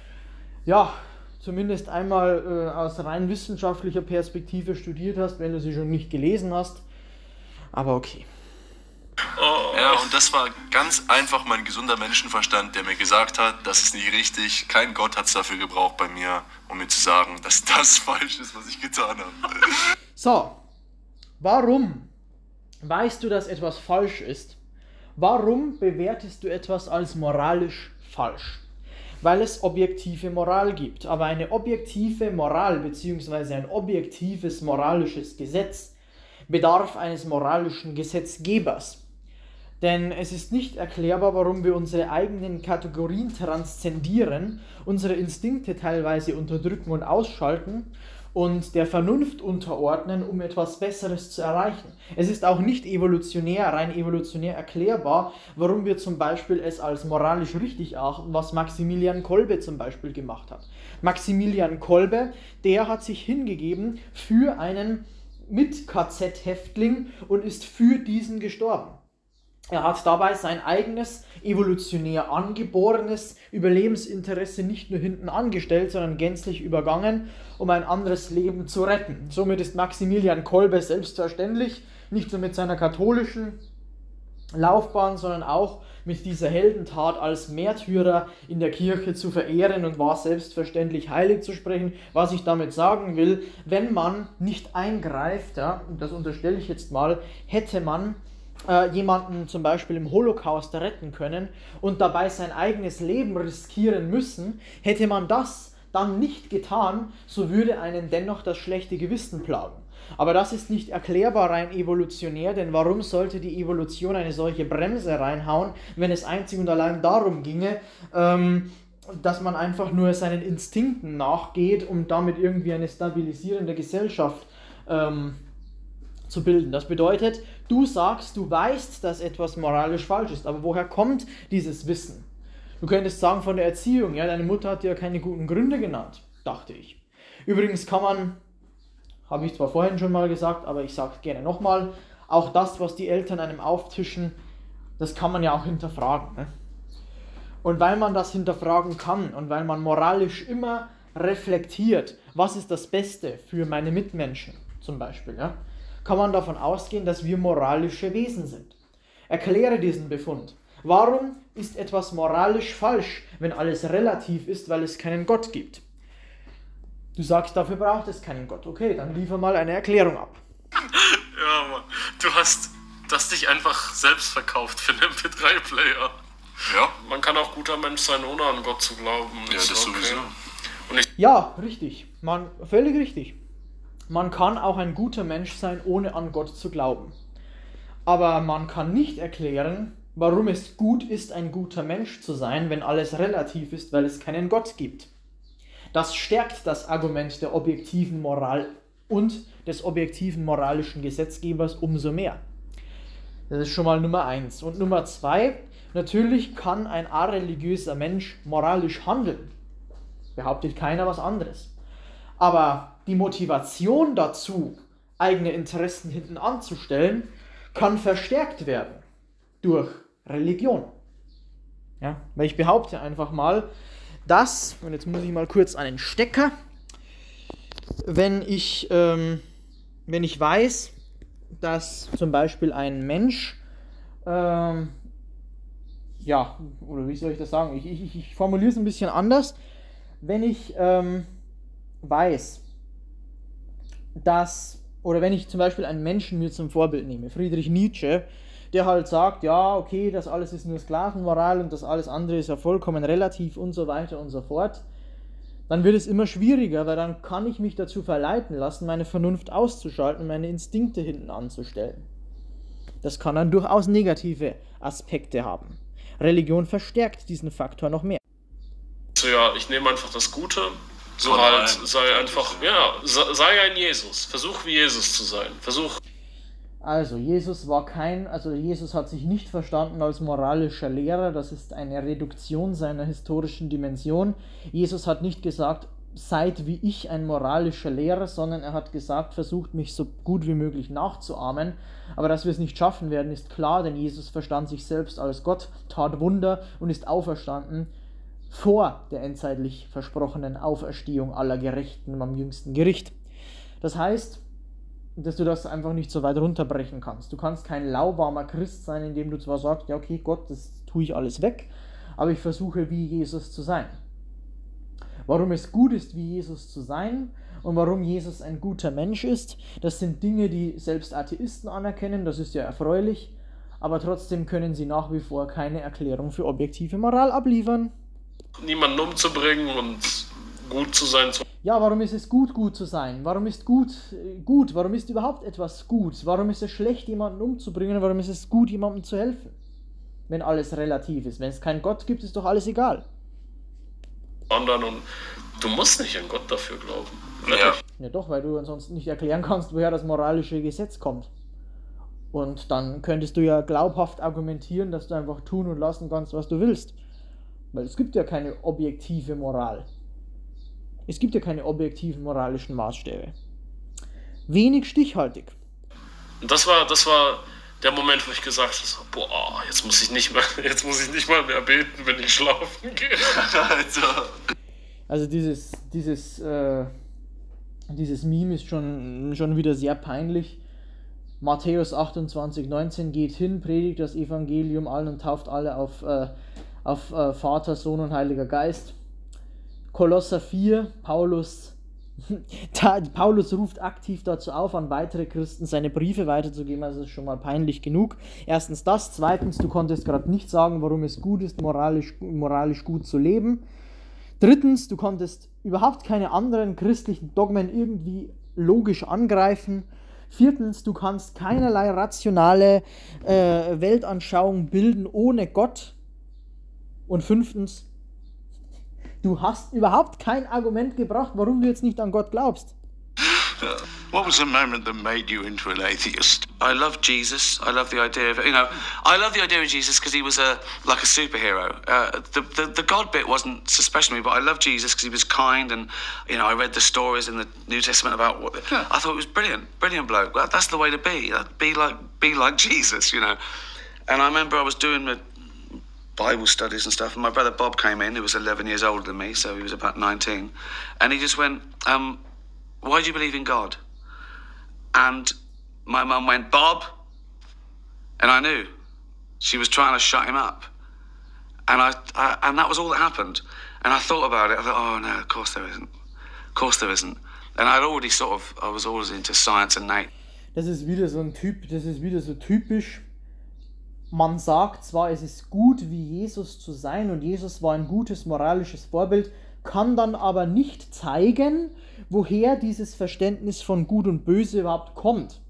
ja, zumindest einmal äh, aus rein wissenschaftlicher Perspektive studiert hast, wenn du sie schon nicht gelesen hast, aber okay. Ja, und das war ganz einfach mein gesunder Menschenverstand, der mir gesagt hat, das ist nicht richtig, kein Gott hat es dafür gebraucht bei mir, um mir zu sagen, dass das falsch ist, was ich getan habe. So, warum weißt du, dass etwas falsch ist? Warum bewertest du etwas als moralisch falsch? Weil es objektive Moral gibt, aber eine objektive Moral bzw. ein objektives moralisches Gesetz bedarf eines moralischen Gesetzgebers. Denn es ist nicht erklärbar, warum wir unsere eigenen Kategorien transzendieren, unsere Instinkte teilweise unterdrücken und ausschalten und der Vernunft unterordnen, um etwas Besseres zu erreichen. Es ist auch nicht evolutionär, rein evolutionär erklärbar, warum wir zum Beispiel es als moralisch richtig achten, was Maximilian Kolbe zum Beispiel gemacht hat. Maximilian Kolbe, der hat sich hingegeben für einen Mit-K Z-Häftling und ist für diesen gestorben. Er hat dabei sein eigenes, evolutionär angeborenes Überlebensinteresse nicht nur hinten angestellt, sondern gänzlich übergangen, um ein anderes Leben zu retten. Somit ist Maximilian Kolbe selbstverständlich nicht nur mit seiner katholischen Laufbahn, sondern auch mit dieser Heldentat als Märtyrer in der Kirche zu verehren und war selbstverständlich heilig zu sprechen. Was ich damit sagen will, wenn man nicht eingreift, ja, und das unterstelle ich jetzt mal, hätte man äh, jemanden zum Beispiel im Holocaust retten können und dabei sein eigenes Leben riskieren müssen, hätte man das dann nicht getan, so würde einen dennoch das schlechte Gewissen plagen. Aber das ist nicht erklärbar rein evolutionär, denn warum sollte die Evolution eine solche Bremse reinhauen, wenn es einzig und allein darum ginge, ähm, dass man einfach nur seinen Instinkten nachgeht, um damit irgendwie eine stabilisierende Gesellschaft ähm, zu bilden. Das bedeutet, du sagst, du weißt, dass etwas moralisch falsch ist, aber woher kommt dieses Wissen? Du könntest sagen von der Erziehung, ja, deine Mutter hat dir ja keine guten Gründe genannt, dachte ich. Übrigens kann man, habe ich zwar vorhin schon mal gesagt, aber ich sage es gerne nochmal, auch das, was die Eltern einem auftischen, das kann man ja auch hinterfragen. Ne? Und weil man das hinterfragen kann und weil man moralisch immer reflektiert, was ist das Beste für meine Mitmenschen zum Beispiel, ja, kann man davon ausgehen, dass wir moralische Wesen sind. Erkläre diesen Befund. Warum ist etwas moralisch falsch, wenn alles relativ ist, weil es keinen Gott gibt? Du sagst, dafür braucht es keinen Gott. Okay, dann liefer mal eine Erklärung ab. Ja, Mann. Du hast, du hast dich einfach selbst verkauft für einen M P drei Player. Ja. Man kann auch guter Mensch sein, ohne an Gott zu glauben. Ja, das ist okay. sowieso. Und ich, Ja, richtig. Man, völlig richtig. Man kann auch ein guter Mensch sein, ohne an Gott zu glauben. Aber man kann nicht erklären, warum es gut ist, ein guter Mensch zu sein, wenn alles relativ ist, weil es keinen Gott gibt. Das stärkt das Argument der objektiven Moral und des objektiven moralischen Gesetzgebers umso mehr. Das ist schon mal Nummer eins. Und Nummer zwei, natürlich kann ein areligiöser Mensch moralisch handeln. Behauptet keiner was anderes. Aber die Motivation dazu, eigene Interessen hinten anzustellen, kann verstärkt werden durch Religion. Ja, weil ich behaupte einfach mal, dass, und jetzt muss ich mal kurz einen Stecker, wenn ich, ähm, wenn ich weiß, dass zum Beispiel ein Mensch, ähm, ja, oder wie soll ich das sagen, ich, ich, ich formuliere es ein bisschen anders, wenn ich ähm, weiß, dass, oder wenn ich zum Beispiel einen Menschen mir zum Vorbild nehme, Friedrich Nietzsche, der halt sagt, ja, okay, das alles ist nur Sklavenmoral und das alles andere ist ja vollkommen relativ und so weiter und so fort, dann wird es immer schwieriger, weil dann kann ich mich dazu verleiten lassen, meine Vernunft auszuschalten und meine Instinkte hinten anzustellen. Das kann dann durchaus negative Aspekte haben. Religion verstärkt diesen Faktor noch mehr. so, ja, ich nehme einfach das Gute. So Von halt, allem. sei einfach, ja, sei sei ein Jesus. Versuch wie Jesus zu sein. Versuch. Also, Jesus war kein, also Jesus hat sich nicht verstanden als moralischer Lehrer, das ist eine Reduktion seiner historischen Dimension. Jesus hat nicht gesagt, seid wie ich ein moralischer Lehrer, sondern er hat gesagt, versucht mich so gut wie möglich nachzuahmen. Aber dass wir es nicht schaffen werden, ist klar, denn Jesus verstand sich selbst als Gott, tat Wunder und ist auferstanden vor der endzeitlich versprochenen Auferstehung aller Gerechten am jüngsten Gericht. Das heißt, dass du das einfach nicht so weit runterbrechen kannst. Du kannst kein lauwarmer Christ sein, indem du zwar sagst, ja okay, Gott, das tue ich alles weg, aber ich versuche wie Jesus zu sein. Warum es gut ist, wie Jesus zu sein und warum Jesus ein guter Mensch ist, das sind Dinge, die selbst Atheisten anerkennen, das ist ja erfreulich, aber trotzdem können sie nach wie vor keine Erklärung für objektive Moral abliefern. Niemanden umzubringen und gut zu sein. Zu Ja, warum ist es gut, gut zu sein? Warum ist gut äh, gut? Warum ist überhaupt etwas gut? Warum ist es schlecht, jemanden umzubringen? Warum ist es gut, jemandem zu helfen? Wenn alles relativ ist. Wenn es keinen Gott gibt, ist doch alles egal. anderen und du musst nicht an Gott dafür glauben. Ja. Ja doch, weil du ansonsten nicht erklären kannst, woher das moralische Gesetz kommt. Und dann könntest du ja glaubhaft argumentieren, dass du einfach tun und lassen kannst, was du willst. Weil es gibt ja keine objektive Moral. Es gibt ja keine objektiven moralischen Maßstäbe. Wenig stichhaltig. Und das war, das war der Moment, wo ich gesagt habe, so, boah, jetzt muss ich nicht mehr, jetzt muss ich nicht mal mehr beten, wenn ich schlafen gehe. Alter. Also dieses, dieses, äh, dieses Meme ist schon, schon wieder sehr peinlich. Matthäus achtundzwanzig, neunzehn geht hin, predigt das Evangelium allen und tauft alle auf, äh, auf äh, Vater, Sohn und Heiliger Geist. Kolosser vier, Paulus, da, Paulus ruft aktiv dazu auf, an weitere Christen seine Briefe weiterzugeben, also das ist schon mal peinlich genug. Erstens das, zweitens, du konntest gerade nicht sagen, warum es gut ist, moralisch, moralisch gut zu leben. Drittens, du konntest überhaupt keine anderen christlichen Dogmen irgendwie logisch angreifen. Viertens, du kannst keinerlei rationale äh, Weltanschauung bilden ohne Gott. Und fünftens, du hast überhaupt kein Argument gebracht, warum du jetzt nicht an Gott glaubst. What was the moment that made you into an atheist? I love Jesus. I love the idea of, you know, I love the idea of Jesus because he was a like a superhero. Uh, the, the the God bit wasn't so special to me, but I love Jesus because he was kind, and you know, I read the stories in the New Testament about what yeah. I thought it was brilliant, brilliant bloke. Well, that's the way to be. Be like, be like Jesus, you know. And I remember I was doing the Bible studies and stuff, and my brother Bob came in, who was eleven years older than me, so he was about nineteen, and he just went, um, why do you believe in God? And my mum went, Bob, and I knew she was trying to shut him up, and I, I and that was all that happened. And I thought about it. I thought, oh no, of course there isn't, of course there isn't. And I'd already sort of, I was always into science and nature. Das ist wieder so ein Typ, das ist wieder so typisch. Man sagt zwar, es ist gut, wie Jesus zu sein, und Jesus war ein gutes moralisches Vorbild, kann dann aber nicht zeigen, woher dieses Verständnis von Gut und Böse überhaupt kommt.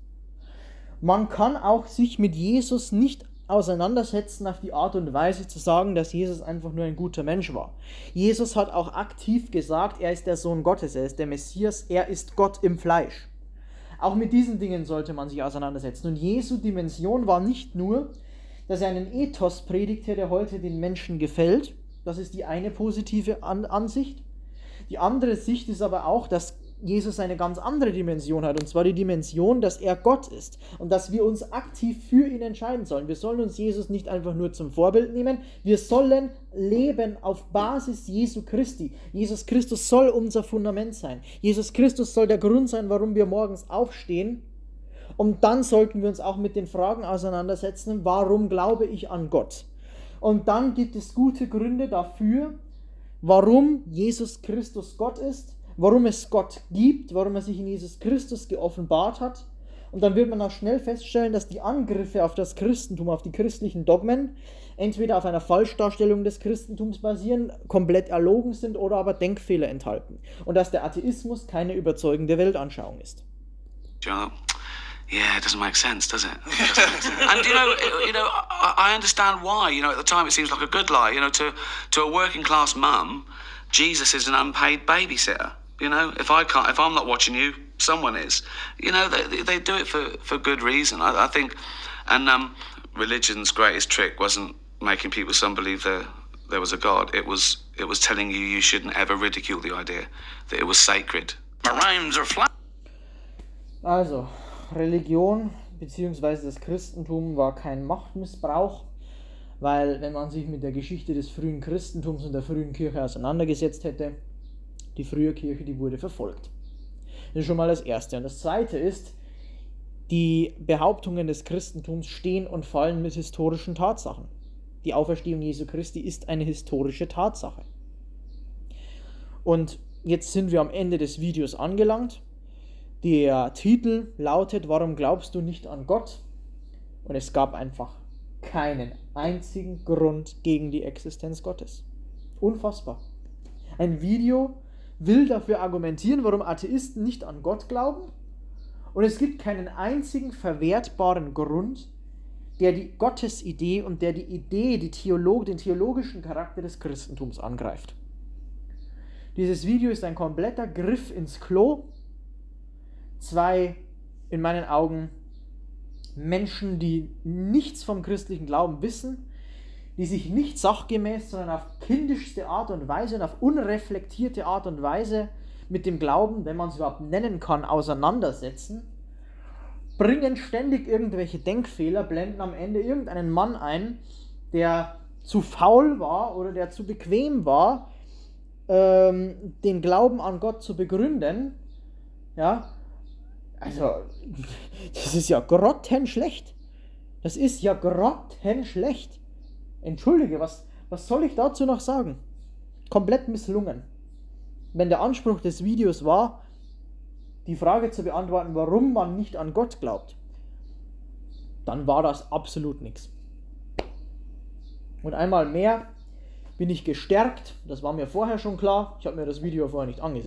Man kann auch sich mit Jesus nicht auseinandersetzen auf die Art und Weise zu sagen, dass Jesus einfach nur ein guter Mensch war. Jesus hat auch aktiv gesagt, er ist der Sohn Gottes, er ist der Messias, er ist Gott im Fleisch. Auch mit diesen Dingen sollte man sich auseinandersetzen. Und Jesu Dimension war nicht nur, dass er einen Ethos predigte, der heute den Menschen gefällt. Das ist die eine positive An- Ansicht. Die andere Sicht ist aber auch, dass Jesus eine ganz andere Dimension hat, und zwar die Dimension, dass er Gott ist und dass wir uns aktiv für ihn entscheiden sollen. Wir sollen uns Jesus nicht einfach nur zum Vorbild nehmen, wir sollen leben auf Basis Jesu Christi. Jesus Christus soll unser Fundament sein. Jesus Christus soll der Grund sein, warum wir morgens aufstehen, und dann sollten wir uns auch mit den Fragen auseinandersetzen, warum glaube ich an Gott? Und dann gibt es gute Gründe dafür, warum Jesus Christus Gott ist, warum es Gott gibt, warum er sich in Jesus Christus geoffenbart hat. Und dann wird man auch schnell feststellen, dass die Angriffe auf das Christentum, auf die christlichen Dogmen, entweder auf einer Falschdarstellung des Christentums basieren, komplett erlogen sind, oder aber Denkfehler enthalten. Und dass der Atheismus keine überzeugende Weltanschauung ist. Ja. Yeah, it doesn't make sense, does it? It doesn't make sense. And you know, you know, I, I understand why. You know, at the time it seems like a good lie. You know, to to a working class mum, Jesus is an unpaid babysitter. You know, if I can't, if I'm not watching you, someone is. You know, they they do it for for good reason. I, I think, and um, religion's greatest trick wasn't making people some believe there there was a God. It was it was telling you you shouldn't ever ridicule the idea that it was sacred. My rhymes are flat. Also. Religion bzw. das Christentum war kein Machtmissbrauch, weil wenn man sich mit der Geschichte des frühen Christentums und der frühen Kirche auseinandergesetzt hätte, die frühe Kirche, die wurde verfolgt. Das ist schon mal das Erste. Und das Zweite ist, die Behauptungen des Christentums stehen und fallen mit historischen Tatsachen. Die Auferstehung Jesu Christi ist eine historische Tatsache. Und jetzt sind wir am Ende des Videos angelangt. Der Titel lautet, warum glaubst du nicht an Gott? Und es gab einfach keinen einzigen Grund gegen die Existenz Gottes. Unfassbar. Ein Video will dafür argumentieren, warum Atheisten nicht an Gott glauben, und es gibt keinen einzigen verwertbaren Grund, der die Gottesidee und der die Idee, die Theolog, den theologischen Charakter des Christentums angreift. Dieses Video ist ein kompletter Griff ins Klo. Zwei, in meinen Augen, Menschen, die nichts vom christlichen Glauben wissen, die sich nicht sachgemäß, sondern auf kindischste Art und Weise und auf unreflektierte Art und Weise mit dem Glauben, wenn man es überhaupt nennen kann, auseinandersetzen, bringen ständig irgendwelche Denkfehler, blenden am Ende irgendeinen Mann ein, der zu faul war oder der zu bequem war, ähm, den Glauben an Gott zu begründen, ja. Also, das ist ja grottenschlecht. Das ist ja grottenschlecht. Entschuldige, was, was soll ich dazu noch sagen? Komplett misslungen. Wenn der Anspruch des Videos war, die Frage zu beantworten, warum man nicht an Gott glaubt, dann war das absolut nichts. Und einmal mehr bin ich gestärkt, das war mir vorher schon klar, ich habe mir das Video vorher nicht angesehen.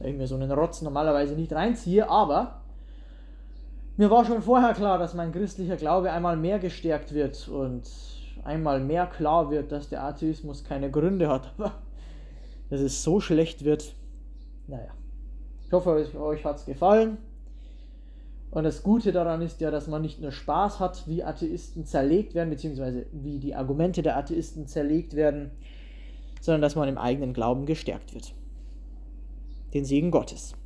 weil ich mir so einen Rotz normalerweise nicht reinziehe, aber mir war schon vorher klar, dass mein christlicher Glaube einmal mehr gestärkt wird und einmal mehr klar wird, dass der Atheismus keine Gründe hat, dass es so schlecht wird. Naja, ich hoffe, euch, euch hat es gefallen. Und das Gute daran ist ja, dass man nicht nur Spaß hat, wie Atheisten zerlegt werden, beziehungsweise wie die Argumente der Atheisten zerlegt werden, sondern dass man im eigenen Glauben gestärkt wird. Den Segen Gottes.